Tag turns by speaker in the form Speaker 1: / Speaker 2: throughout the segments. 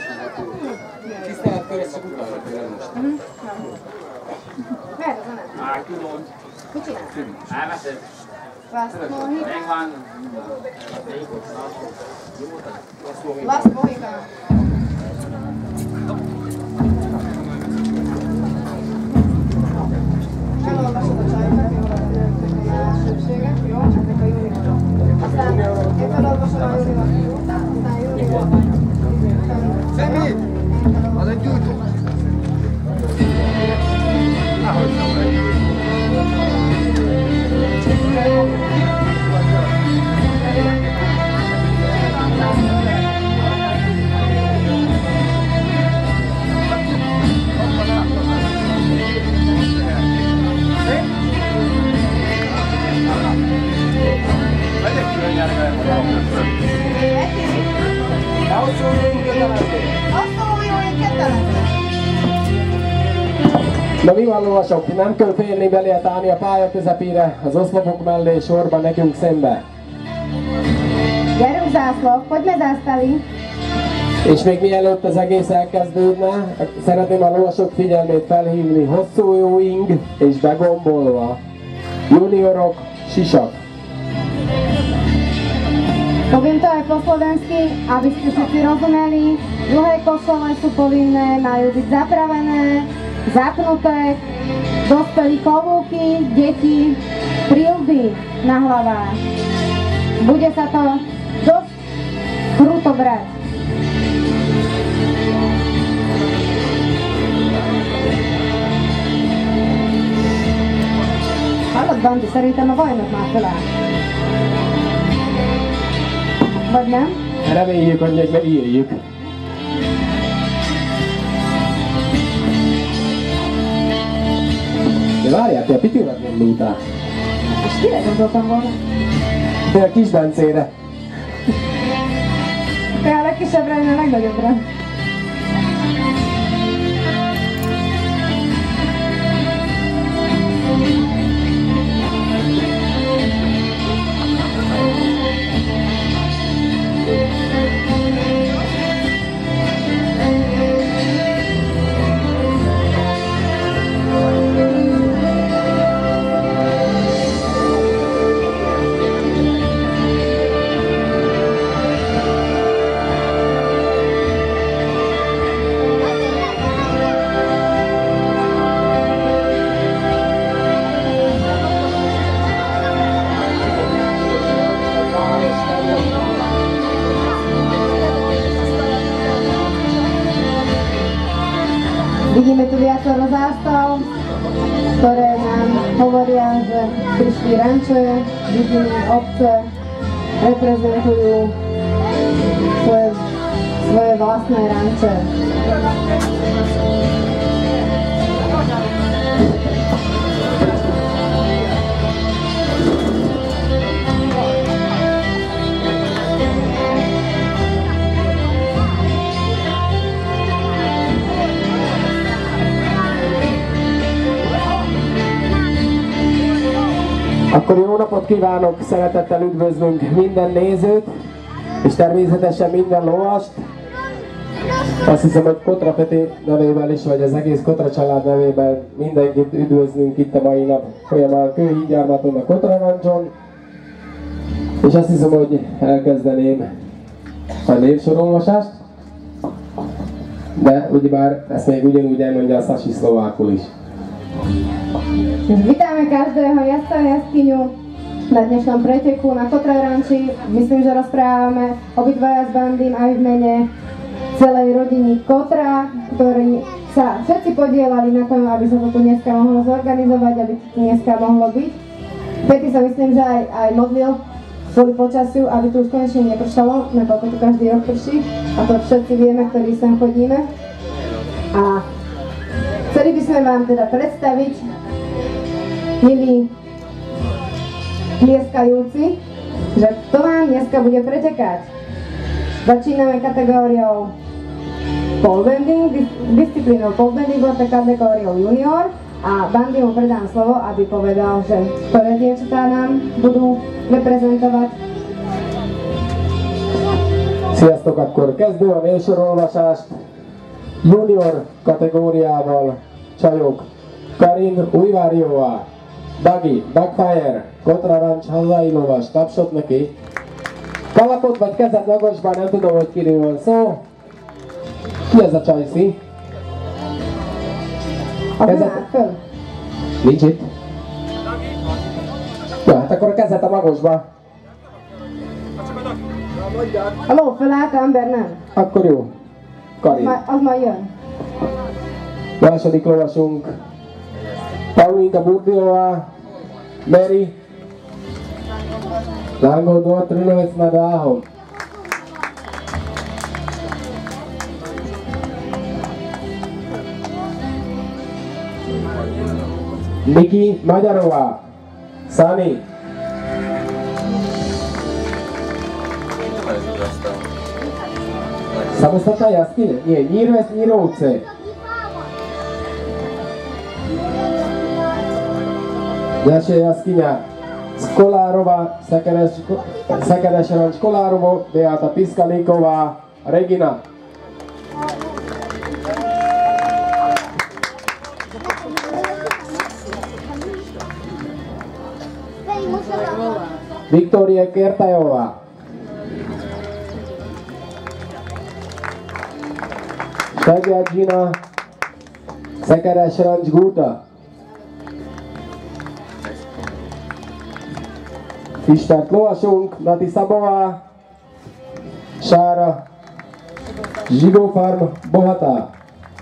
Speaker 1: Tiszteletkör, ezt csak utána kell most.
Speaker 2: Merre van ez?
Speaker 3: Tudom.
Speaker 2: Mit csinálsz?
Speaker 3: Elveszed.
Speaker 2: Last Mohican?
Speaker 3: Megvan.
Speaker 2: Last Mohican. Elolvasod a csajokat, jól a elsőbséget, jó? Ezek a juniorok. Aztán én felolvasom a juniorok, aztán juniorok.
Speaker 1: Semmi! Az egy gyújtó. Ahogy nem.
Speaker 4: Na mi van, lovasok? Nem kell félni, be lehet állni a pálya közepére, az oszlopok mellé sorban nekünk szembe.
Speaker 2: Gyerünk zászlók, hogy mezásztali?
Speaker 4: És még mielőtt az egész elkezdődne, szeretném a lovasok figyelmét felhívni, hosszú jó ing és begombolva. Juniorok, sisak.
Speaker 2: Powiem to po slovensky, aby ste všetci rozumeli. Dlhé košele sú povinné, majú byť zapravené, zapnuté, dospelí klobúky, deti, prilby na hlavách. Bude sa to dosť kruto brať. Hallod, Bandi, szerintem a bajnok már feláll. Vagy nem?
Speaker 4: Reméljük, hogy még megírjuk. De várjál, te a Pitűnek nem lútál.
Speaker 2: És kire gondoltam volna?
Speaker 4: Te a kis Bencére.
Speaker 2: Te a legkisebbre, én a legnagyobbra. Vidíme tu viacero zástav, ktoré nám hovoria, že prišli ranče, vidíme obce, reprezentujú svoje vlastné ranče.
Speaker 4: Akkor jó napot kívánok, szeretettel üdvözlünk minden nézőt, és természetesen minden lovast. Azt hiszem, hogy Kotra Peti nevével is, vagy az egész Kotra család nevében mindenkit üdvözlünk itt a mai nap folyamán a Kőhídgyarmaton, a Kotra Rancson. És azt hiszem, hogy elkezdeném a névsorolvasást, de ugyebár ezt még ugyanúgy elmondja a Sasi szlovákul is.
Speaker 2: Vítame každého jazdca a jazdkyňu na dnešnom preteku na Kotra Ranči. Myslím, že rozprávame obidvaja s Bandym aj v mene celej rodiny Kotra, ktorí sa všetci podielali na tom, aby sa to tu dneska mohlo zorganizovať, aby to tu dneska mohlo byť. Pety sa myslím, že aj modlil kvôli počasiu, aby tu už konečne nepršalo, nakoľko tu každý rok prší, a to všetci vieme, ktorí sem chodíme. A chceli by sme vám teda predstaviť, milí tlieskajúci, že kto vám dneska bude pretekať. Začíname kategóriou pole bending, disciplínou pole bending, to kategóriou junior, a Bandy mu predám slovo, aby povedal, že ktoré dievčatá nám budú reprezentovať.
Speaker 4: Sziasztok, akkor kezdő a névsorolvasást. Junior kategóriával csajok Karin Újvárjóvá, Dagi, Dagfire, Kotra Rancs hazai lovas, tapsot neki. Kalapot vagy kezet magasban, nem tudom, hogy kiről van szó. Ki ez a csajszi?
Speaker 2: Kezet föl.
Speaker 4: Nincs itt. Ja, hát akkor a kezet a magasba.
Speaker 2: A ló fölállt, ember nem.
Speaker 4: Akkor jó. Karin.
Speaker 2: Az majd jön.
Speaker 4: Második lovasunk Paulinka Burdiová, Mary Lángódó Trünovec nad Váhom. Niki Magyarová, Sani. Samostatná jaskyně? Nie, Nírves Nírouce. Ďalšia jaskyňa Skolárova, Sekeres Ranč Kolárovo, Beata Piskalíková, Regina. Viktória Kertajová. Štaďa Gina, Sekeres Ranč Gúta. Ismert lovasunk, Nati Szabová, Sára, Zsigó Farm, Bohatá.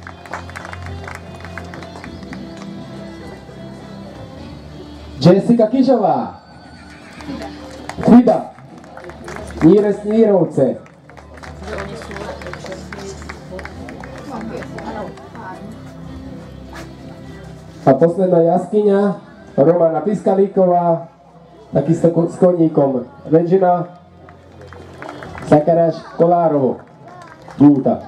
Speaker 4: Jessica Kisová, Frida, Nírez Nírouce. A posledná jaskyňa, Romana Piskalíková, takisto s koníkom Regina, Sekeres, Kolárovo, Júta.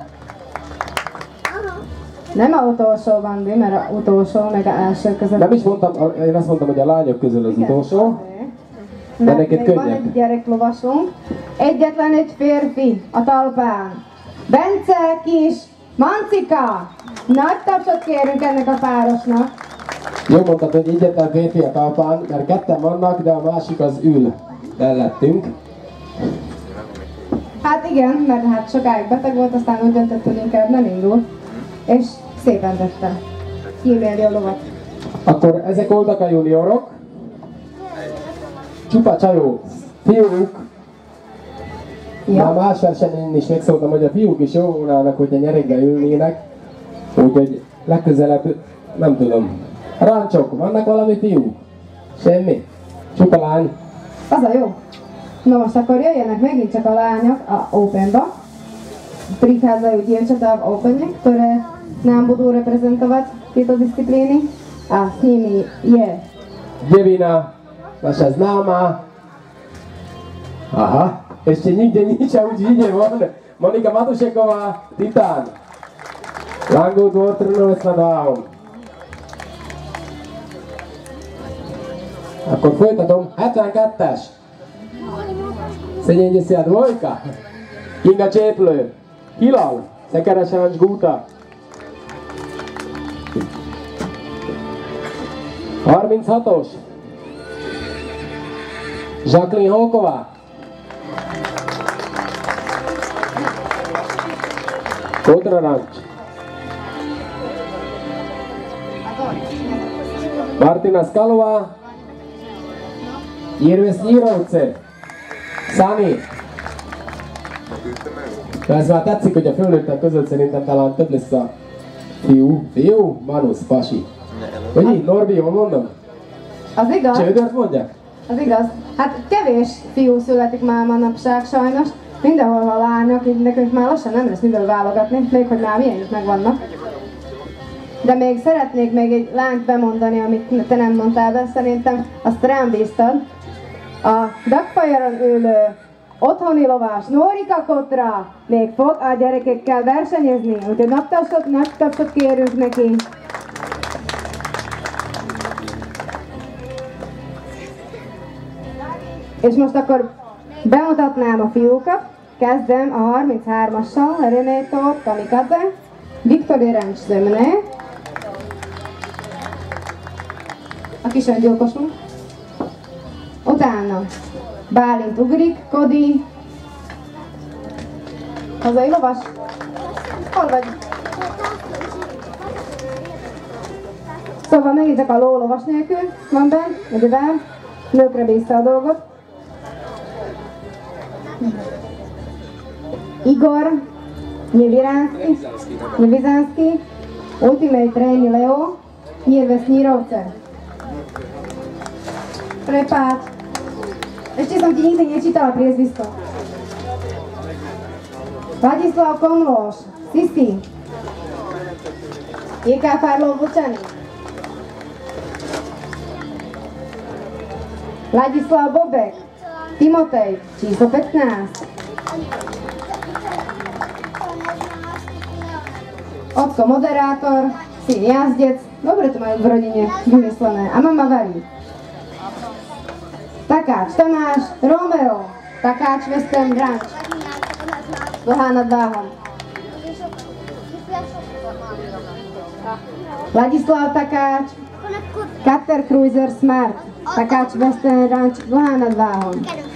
Speaker 2: Nem a utolsó, Bandi, mert a utolsó, meg a első között.
Speaker 4: Nem is mondtam, én azt mondtam, hogy a lányok közül az utolsó. De neked
Speaker 2: még van
Speaker 4: könnyebb.
Speaker 2: egy gyereklovasunk. Egyetlen egy férfi a talpán. Bence Kis Mancika! Nagy tapsot kérünk ennek a párosnak.
Speaker 4: Jó mondtad, hogy egyetlen férfi a talpán, mert ketten vannak, de a másik az ül mellettünk.
Speaker 2: Hát igen, mert hát sokáig beteg volt, aztán úgy döntött, hogy inkább nem indul. És szépen tette. Kíméli a lovat.
Speaker 4: Akkor ezek voltak a juniorok. Csupa csajó, fiúk.
Speaker 2: Ja.
Speaker 4: Már más versenyen is megszóltam, hogy a fiúk is jó volnának, hogyha nyeregbe ülnének. Úgyhogy legközelebb, nem tudom. Rancsok, vannak valami fiúk? Semmi? Csupa lány?
Speaker 2: Az a jó. Na most akkor jöjjenek megint csak a lányok a Openba. Prichádzajú dievčatá v Opene, ktoré nám budú reprezentovať tieto disciplíny. A s nimi je
Speaker 4: Devina, naša známa. Aha, ešte nikde nič a už ide von. Monika Matušeková, Titán. Langó Dvor, Trnovec nad Váhom. Akkor folytatom. 72-es. 72. Kinga Cséplő. Hilal. Sekeres Rancs Gúta. 36-os. Jacqueline Hóková. Kotra Rancs. Martina Skalová. Nírves Nírouce. Sani. De ez már tetszik, hogy a fölnőttek között szerintem talán több lesz a fiú. Fiú? Manusz, pasi. Hogy így, Norbi, jól mondom?
Speaker 2: az igaz.
Speaker 4: Csődört mondják?
Speaker 2: Az igaz. Hát kevés fiú születik már manapság sajnos. Mindenhol a lányok, így nekünk már lassan nem lesz miből válogatni, még hogy már milyen is megvannak. De még szeretnék még egy lányt bemondani, amit te nem mondtál be, szerintem azt rám bíztad. A Dagfire-on ülő otthoni lovás Nórika Kotra még fog a gyerekekkel versenyezni, úgyhogy nagy tapsot kérünk neki. És most akkor bemutatnám a fiúkat. kezdem a 33-assal, Renétó, Kamikaze, Viktori Rencs Zömne, a kis öngyilkosunk. Utána Bálint ugrik, Kodi, hazai lovas. Hol vagy? Szóval megítek a ló lovas nélkül, van bent, idővel, nőkre bízta a dolgot. Igor Nyilvizánszki, Ultimate Reini Leo, Nirvesni Rovce. Prepad. Ešte som ti nikdy nečítala priezvisko. Vladislav Komloš, Sisi. Jirka Farlov Vlčany. Ladislav Bobek, Timotej, číslo 15. Otko moderátor, syn jazdec, dobre to majú v rodine vymyslené. A mama varí. Takáč Tamáš, Romeo, takáč Western Ranch. Dlhá nad Váhom. Vladislav Takáč, Cutter Cruiser Smart, takáč Western Ranch, Dlhá nad Váhom.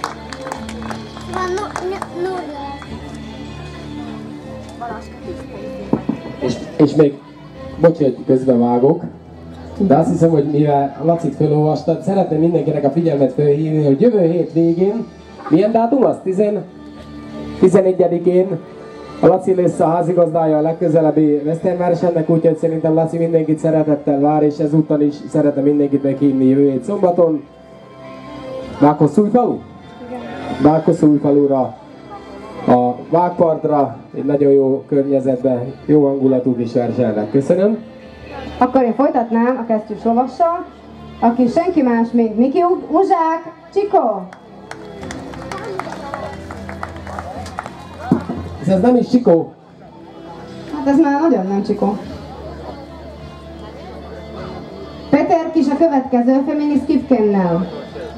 Speaker 4: És még, bocs, hogy közbevágok, de azt hiszem, hogy mivel Lacit felolvastad, szeretném mindenkinek a figyelmet felhívni, hogy jövő hét végén, milyen dátum az? 11-én a Laci lesz a házigazdája a legközelebbi Western versenynek, úgyhogy szerintem Laci mindenkit szeretettel vár, és ezúttal is szeretem mindenkit meghívni jövő hét szombaton. Vághosszújfalu? Vághosszújfalura, a vágpartra, egy nagyon jó környezetben, jó hangulatú kis versenynek. Köszönöm.
Speaker 2: Akkor én folytatnám a kesztyűs lovassal, aki senki más, mint Miki Uzsák Csikó.
Speaker 4: Ez nem is Csikó.
Speaker 2: Hát ez már nagyon nem Csikó. Peter Kis a következő Feminist Kifkennel.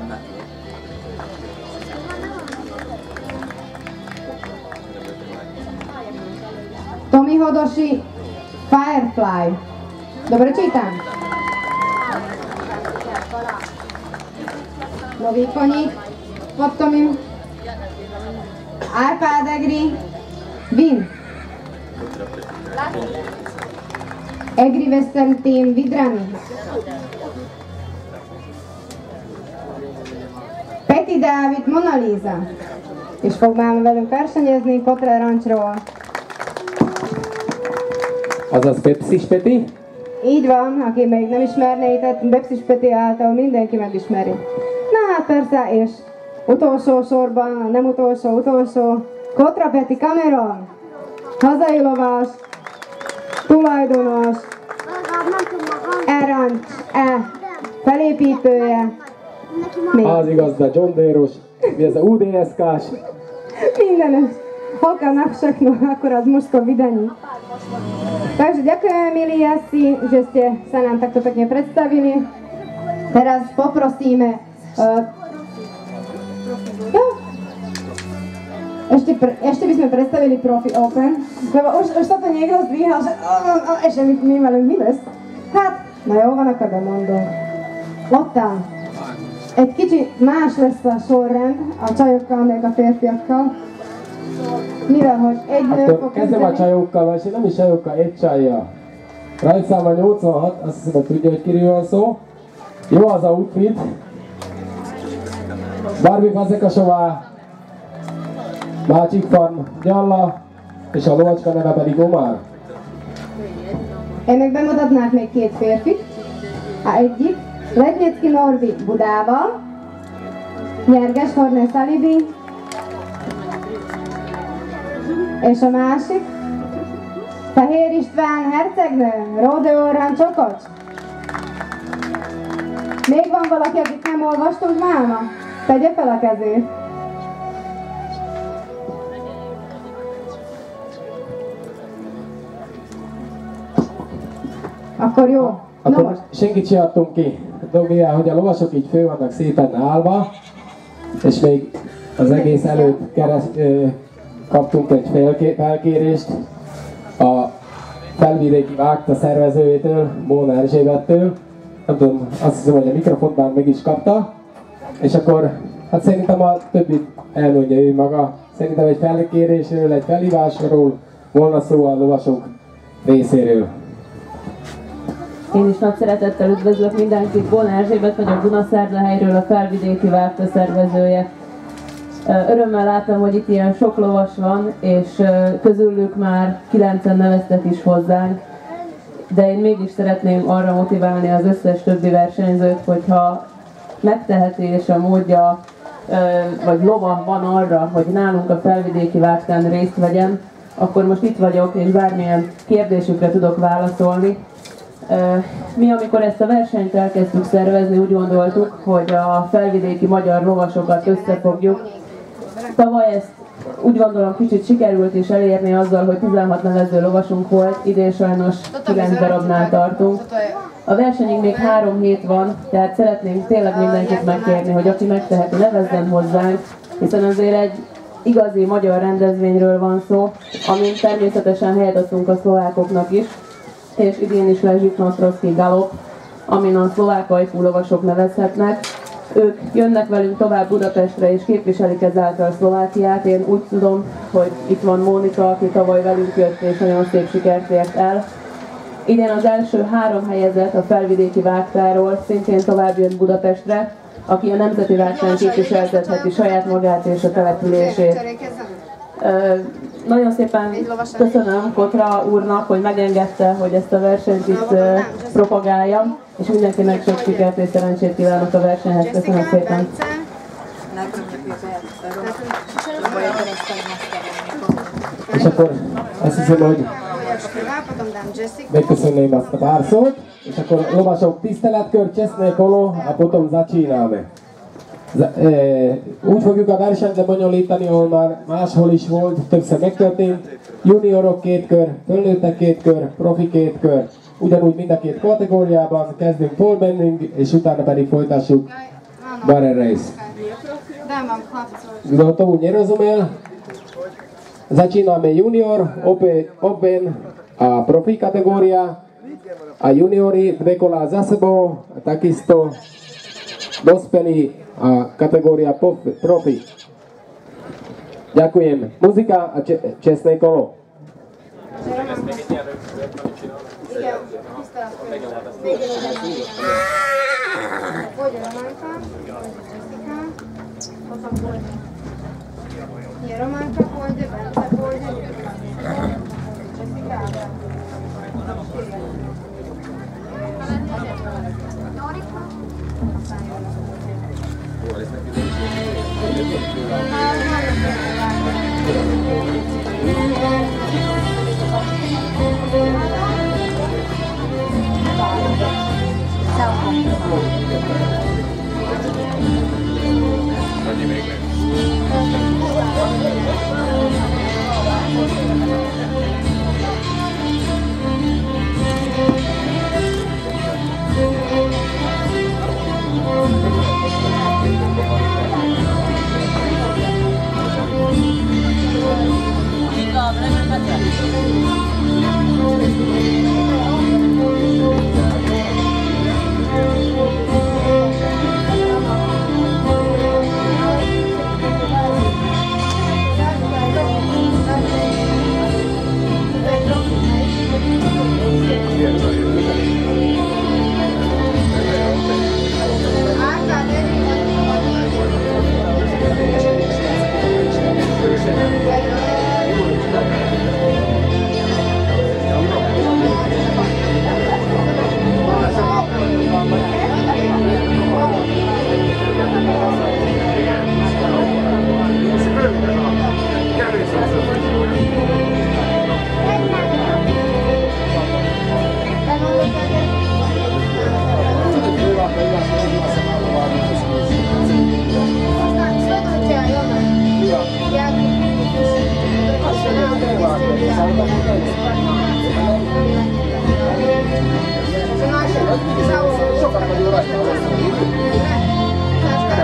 Speaker 2: Tomi Hodoshi Firefly. Dobre čítam. Nový koník pod Tomim. iPad Egri. Vin. Egri Western Team Vidrani. Peti Dávid Mona Lisa. És fog már velünk versenyezni Kotre Ranchról.
Speaker 4: Azaz Pepsis Peti?
Speaker 2: Így van, aki még nem ismerné, tehát Pepsis Peti által mindenki megismeri. Na hát persze, és utolsó sorban, nem utolsó, Kotra Peti Cameron, hazai lovas, tulajdonos, Ranch, felépítője,
Speaker 4: Házigazda John Deere-os, mi ez a UDSK-s?
Speaker 2: mindenes. Holka Napšakno, akorát mužsko vydanie. Takže ďakujem, milí jazdci, že ste sa nám takto pekne predstavili. Teraz poprosíme... Ešte by sme predstavili Profi Open, lebo už sa to niekto zdvíhal, že ešte mi velünk mi lesz? Hát, na jó, van, akkor bemondom. Lotta, egy kicsit más lesz a sorrend a csajokkal, meg a férfiakkal. Mivel, hogy egy nő fog
Speaker 4: kezdem a csajokkal, vagy nem is csajokkal, egy csajjal. Rajtszámmal 86, azt hiszem, hogy tudja, hogy kiről van szó. Jó az outfit. Barbie Fazekasová, Mácsik Farm Gyalla, és a lovacska neve pedig Omar.
Speaker 2: Én meg bemutatnák még két férfit. Egyik Lednyecki Norbi Budával, Nyerges Horné Szalibi, és a másik Fehér István hercegnő, Rodeo Ranchokocs. Még van valaki, akit nem olvastunk máma? Tegye fel a kezét. Akkor jó.
Speaker 4: Akkor
Speaker 2: No,
Speaker 4: senkit se adtunk ki. Mivel, hogy a lovasok így fő vannak szépen állva, és még az egész előtt kaptunk egy felkérést a felvidéki vágta szervezőjétől, Bóna Erzsébettől. Nem tudom, azt hiszem, hogy a mikrofont már meg is kapta. És akkor, hát szerintem a többit elmondja ő maga. Szerintem egy felkérésről, egy felhívásról volna szó a lovasok részéről.
Speaker 3: Én is nagy szeretettel üdvözlök mindenkit, Bóna Erzsébet vagyok, Dunaszerdahelyről, a felvidéki vágta szervezője. Örömmel láttam, hogy itt ilyen sok lovas van, és közülük már 9-en neveztek is hozzánk. De én mégis szeretném arra motiválni az összes többi versenyzőt, hogyha megtehetése, módja, vagy lova van arra, hogy nálunk a felvidéki vágtán részt vegyen, akkor most itt vagyok, és bármilyen kérdésükre tudok válaszolni. Mi, amikor ezt a versenyt elkezdtük szervezni, úgy gondoltuk, hogy a felvidéki magyar lovasokat összefogjuk. Tavaly ezt úgy gondolom kicsit sikerült is elérni azzal, hogy 16 nevező lovasunk volt, idén sajnos 9 darabnál tartunk. A versenyig még 3 hét van, tehát szeretnénk tényleg mindenkit megkérni, hogy aki megteheti, nevezzen hozzánk, hiszen azért egy igazi magyar rendezvényről van szó, amin természetesen helyet adtunk a szlovákoknak is, és idén is lesz Zsitnosztrovszki Galop, amin a szlovák ajkú lovasok nevezhetnek. Ők jönnek velünk tovább Budapestre és képviselik ezáltal Szlovákiát. Én úgy tudom, hogy itt van Mónika, aki tavaly velünk jött és nagyon szép sikert ért el. Idén az első 3 helyezett a felvidéki vágtáról szintén tovább jött Budapestre, aki a nemzeti vágtán képviseltetheti saját magát és a települését. Nagyon szépen köszönöm Kotra úrnak, hogy megengedte, hogy ezt a versenyt itt propagáljam, és mindenkinek sok sikert és szerencsét kívánok a versenyhez. Köszönöm szépen!
Speaker 4: És akkor azt hiszem, hogy megköszönném azt a pár szót, és akkor lovasok tiszteletkör, čestné kolo a potom začínáme. Úgy fogjuk a versenyt lebonyolítani, ahol már máshol is volt, többször megtörtént. Juniorok 2 kör, fölnőttek 2 kör, profi 2 kör. Ugyanúgy mind a 2 kategóriában kezdünk polbending, és utána pedig folytassuk barrel race. Kdo to úgy nerozumel? Začínáme junior, open a profi kategória, a juniori 2 kola za sebou, a takisto dospelí a kategória profi. Ďakujem. Muzika a čestné kolo.
Speaker 2: Románka pôjde, Bence pôjde, Jessica.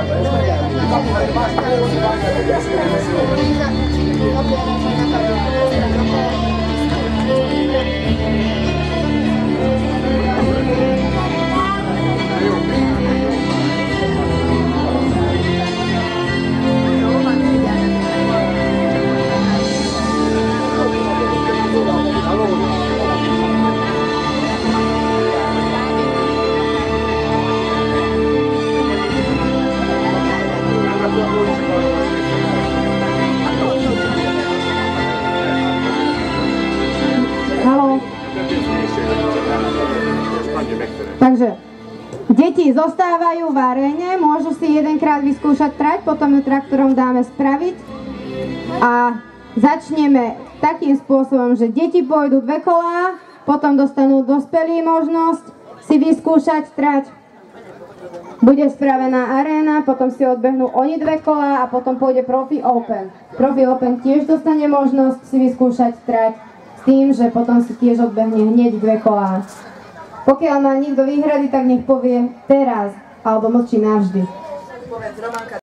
Speaker 2: Haló. Takže deti zostávajú v aréne, môžu si jedenkrát vyskúšať trať, potom ju traktorom dáme spraviť a začneme takým spôsobom, že deti pôjdu 2 kolá, potom dostanú dospelí možnosť si vyskúšať trať. Bude spravená aréna, potom si odbehnú oni 2 kolá a potom pôjde Profi Open. Profi Open tiež dostane možnosť si vyskúšať trať s tým, že potom si tiež odbehne hneď 2 kolá. Pokiaľ má niekto výhrady, tak nech povie teraz, alebo mlčí navždy.